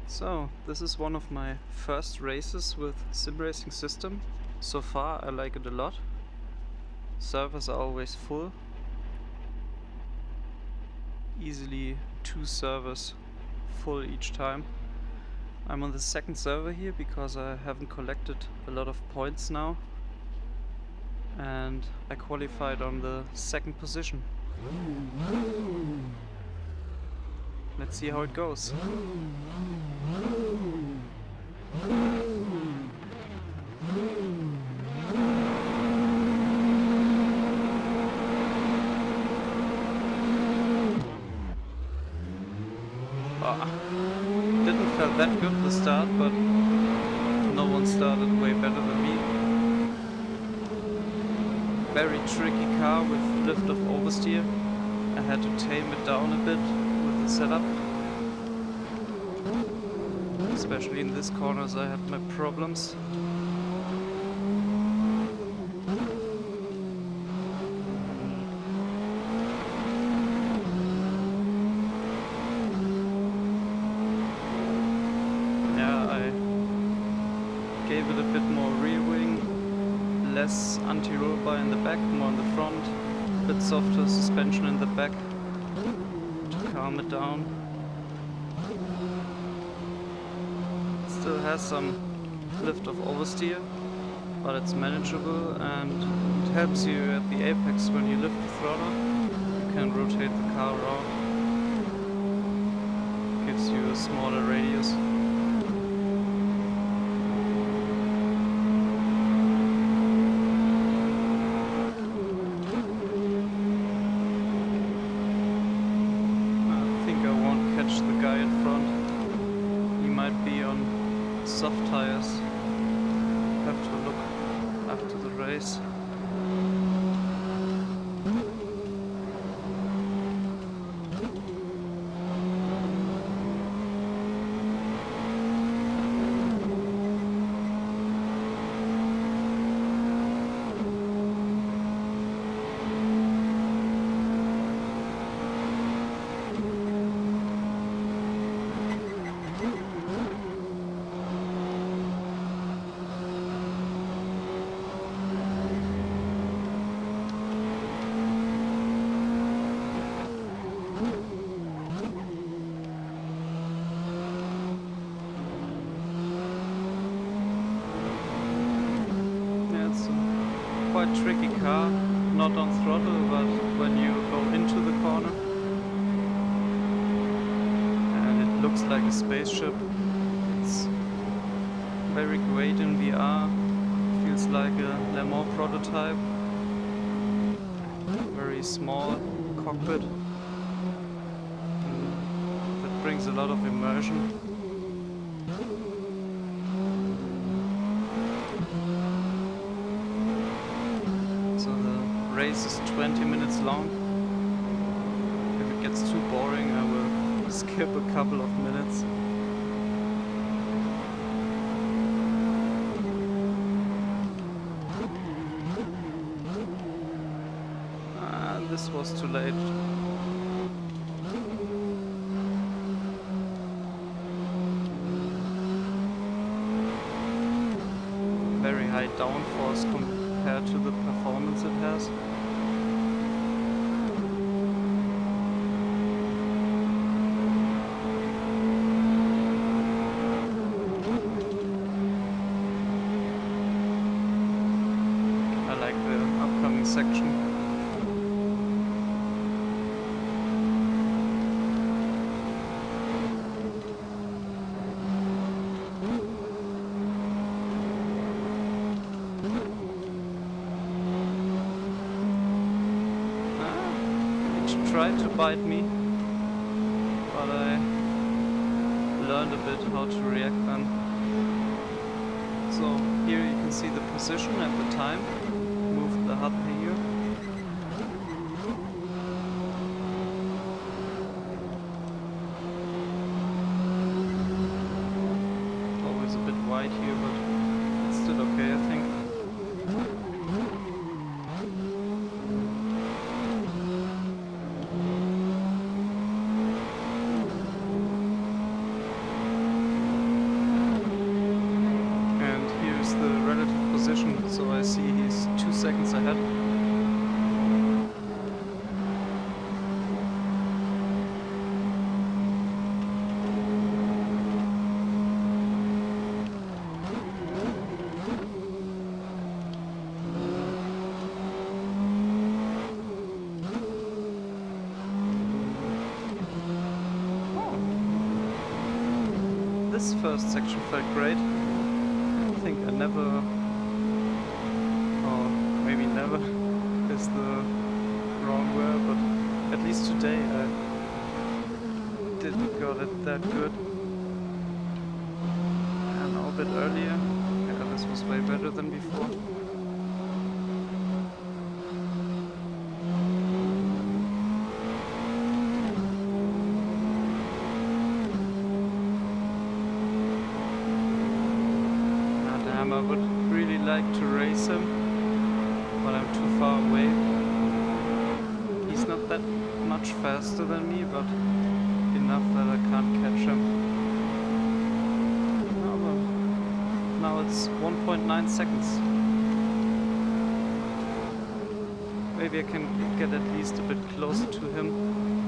So, this is one of my first races with sim racing system. So far I like it a lot. Servers are always full. Easily 2 servers full each time. I'm on the second server here because I haven't collected a lot of points now. And I qualified on the second position. Let's see how it goes. Didn't feel that good the start, but no one started way better than me. Very tricky car with lift of oversteer. I had to tame it down a bit with the setup. Especially in this corners I had my problems. Gave it a bit more rear wing, less anti-roll bar in the back, more in the front, a bit softer suspension in the back to calm it down. It still has some lift of oversteer, but it's manageable and it helps you at the apex when you lift the throttle. You can rotate the car around, gives you a smaller radius. The guy in front, he might be on soft tires. Have to look after the race. Quite tricky car, not on throttle, but when you go into the corner. And it looks like a spaceship. It's very great in VR, feels like a Le Mans prototype. Very small cockpit. That brings a lot of immersion. Race is 20 minutes long. If it gets too boring, I will skip a couple of minutes. This was too late. Very high downforce compared to the performance it has. I like the upcoming section. Tried to bite me, but I learned a bit how to react then. So here you can see the position at the time. Moved the HUD here. Always a bit wide here, but it's still okay, I think. so I see he's 2 seconds ahead. This first section felt great. I think I never, or maybe never, is the wrong word, but at least today I didn't got it that good. And now a bit earlier, yeah, this was way better than before. I would really like to race him, but I'm too far away. He's not that much faster than me, but enough that I can't catch him. Oh, well. Now it's 1.9 seconds. Maybe I can get at least a bit closer to him.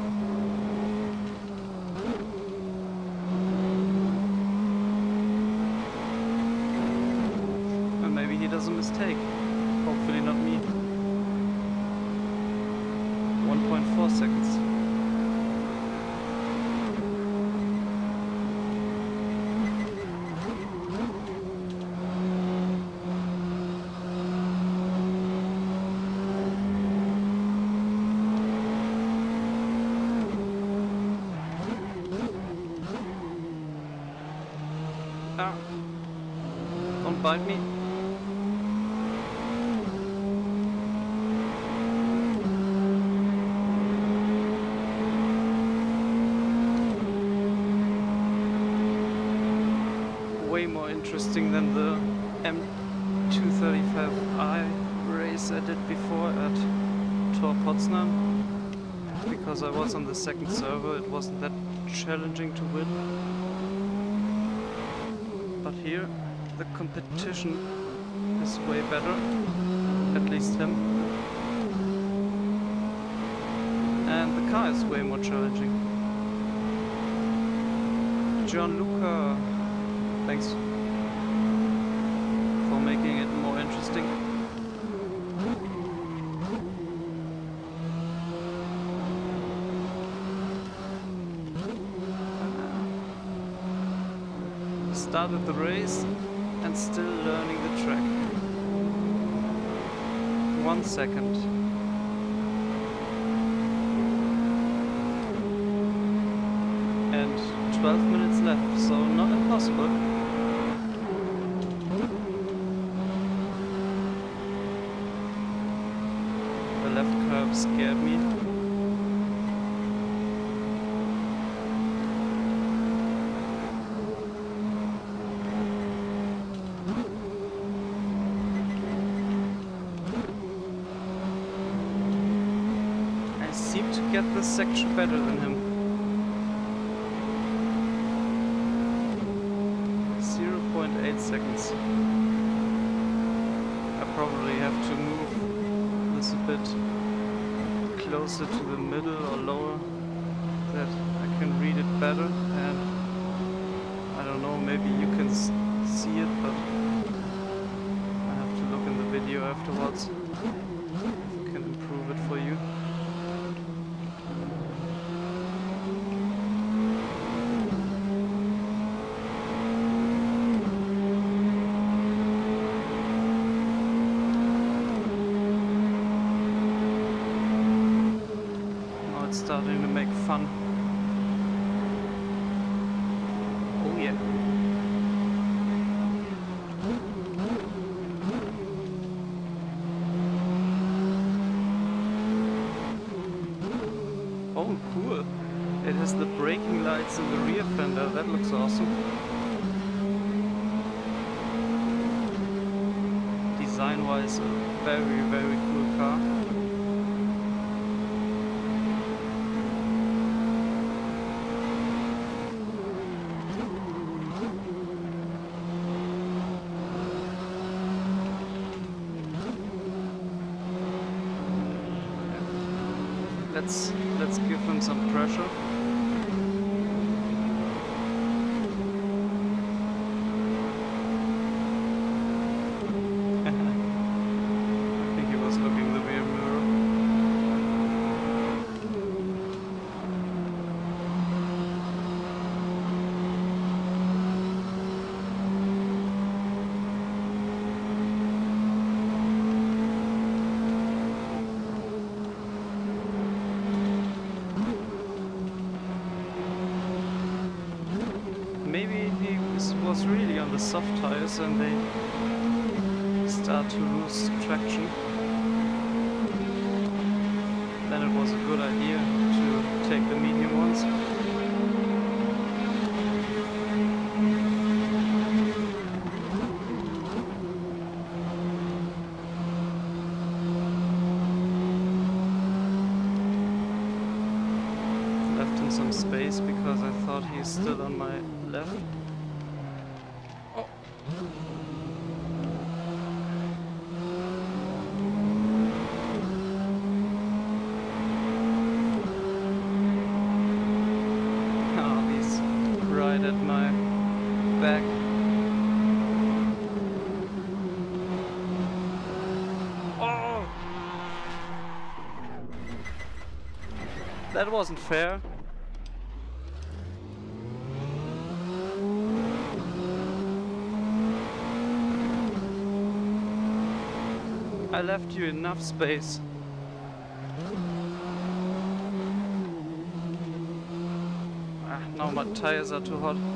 He does a mistake. Hopefully not me. 1.4 seconds. Ah. Don't bite me. Way more interesting than the M235i race I did before at Tor Poznań. Because I was on the second server, it wasn't that challenging to win. But here, the competition is way better, at least him. And the car is way more challenging. Gianluca, thanks for making it more interesting. Started the race and still learning the track. 1 second. And 12 minutes left, so not impossible. The left curve scared me. I seem to get this section better than him. 0.8 seconds. I probably have to move this a bit closer to the middle or lower, that I can read it better, and I don't know, maybe you can see it, but I have to look in the video afterwards if I can improve it for you. Starting to make fun. Oh yeah. Oh cool. It has the braking lights in the rear fender. That looks awesome. Design-wise, a very, very cool car. let's give him some pressure. I think he was looking in the rear mirror. Maybe he was really on the soft tires and they start to lose traction. Then it was a good idea to take the medium ones. Left him some space because I thought he's still on my left. Oh. Oh, he's right at my back. Oh! That wasn't fair. I left you enough space. Now my tires are too hot.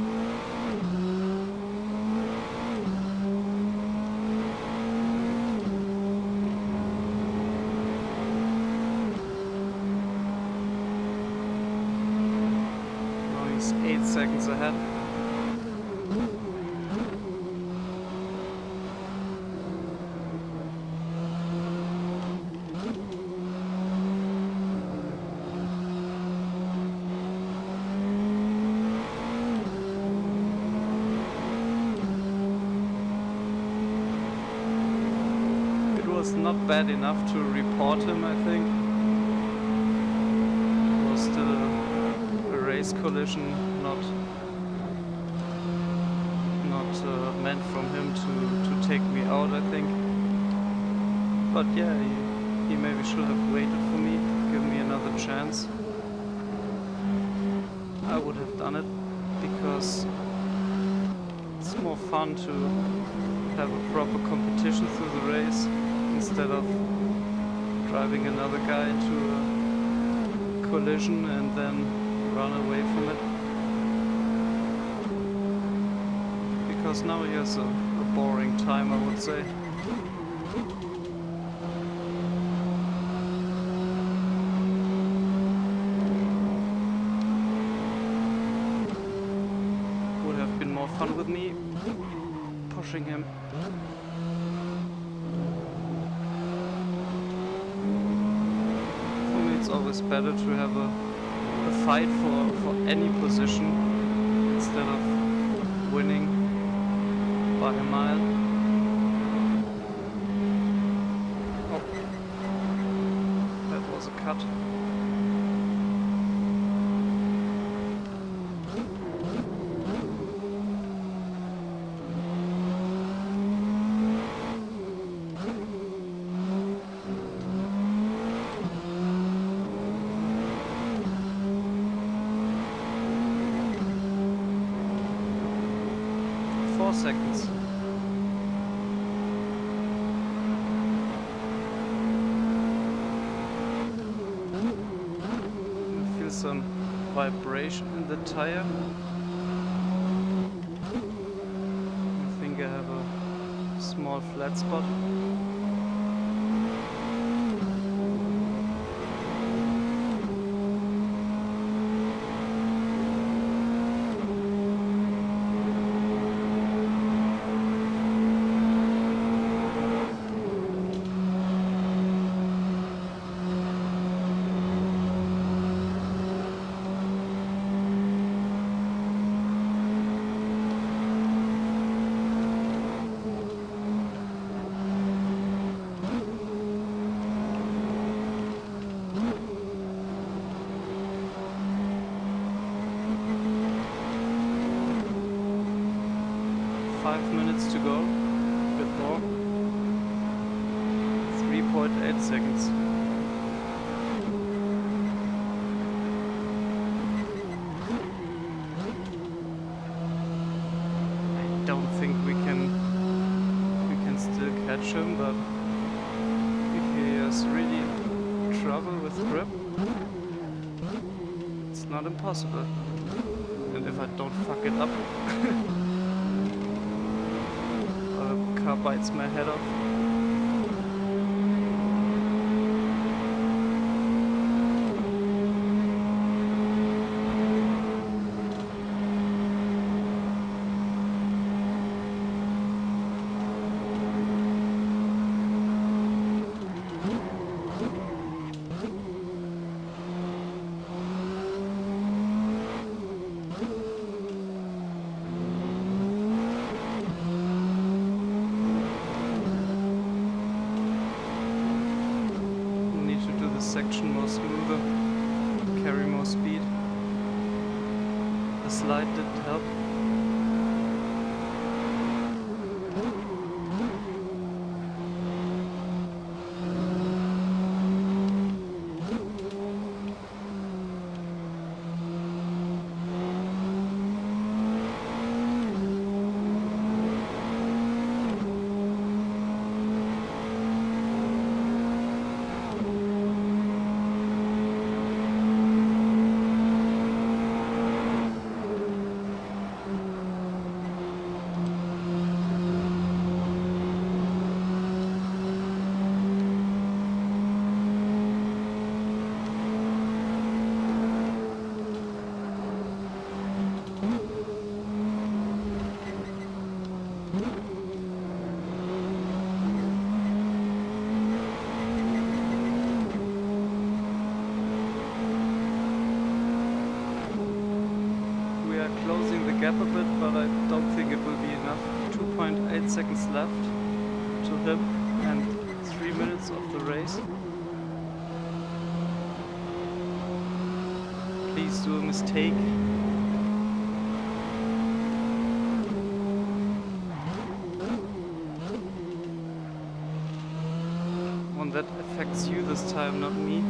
Now he's 8 seconds ahead. Was not bad enough to report him, I think. It was still a race collision, not meant from him to take me out, I think. But yeah, he maybe should have waited for me, give me another chance. I would have done it because it's more fun to have a proper competition through the race, instead of driving another guy into a collision and then run away from it. Because now he has a boring time, I would say. Would have been more fun with me pushing him. It's always better to have a fight for any position instead of winning by a mile. Oh, that was a cut. Seconds. I feel some vibration in the tire. I think I have a small flat spot. 5 minutes to go, a bit more. 3.8 seconds. I don't think we can still catch him, but if he has really trouble with grip, it's not impossible. And if I don't fuck it up, or the car bites my head off. Section more smoother, carry more speed. The slide didn't help. Closing the gap a bit, but I don't think it will be enough. 2.8 seconds left to him and 3 minutes of the race. Please do a mistake. One that affects you this time, not me.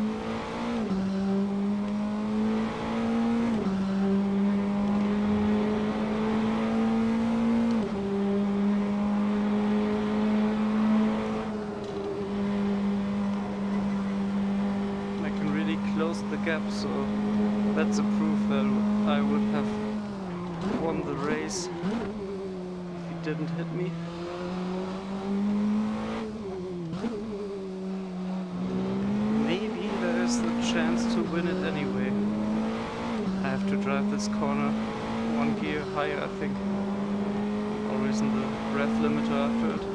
Close the gap, so that's a proof that I would have won the race if he didn't hit me. Maybe there's the chance to win it anyway. I have to drive this corner 1 gear higher, I think. Always in the breath limiter after it.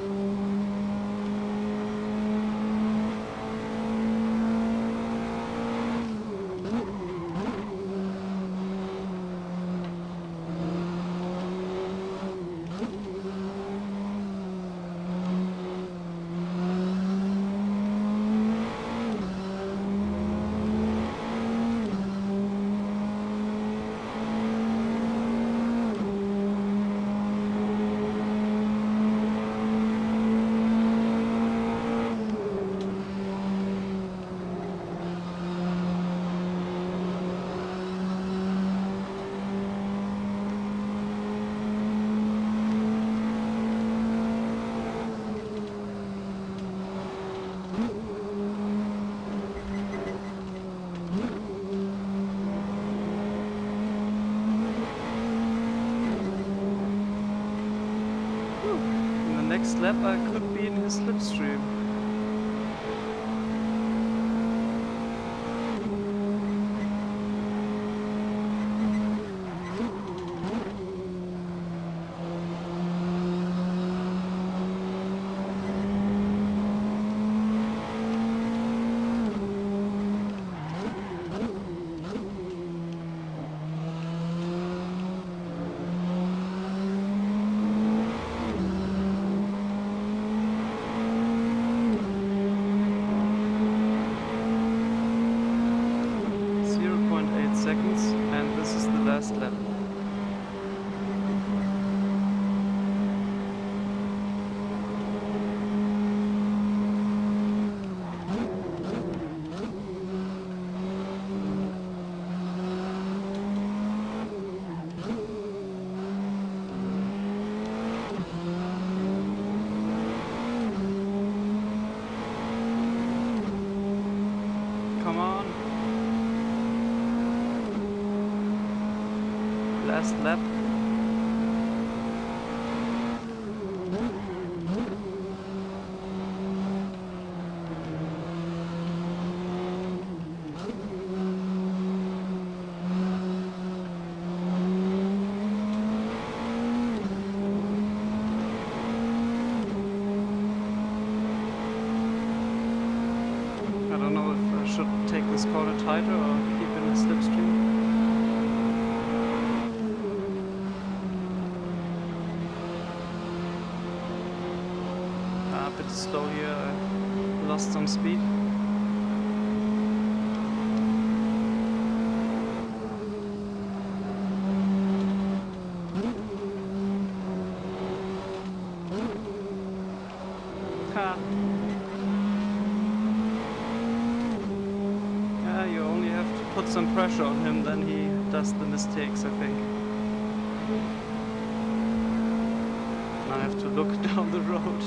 Next lap I could be in his slipstream. last lap. I don't know if I should take this corner tighter or keep in the slipstream. A bit slow here, I lost some speed. Ha! Yeah, you only have to put some pressure on him, then he does the mistakes, I think. I have to look down the road.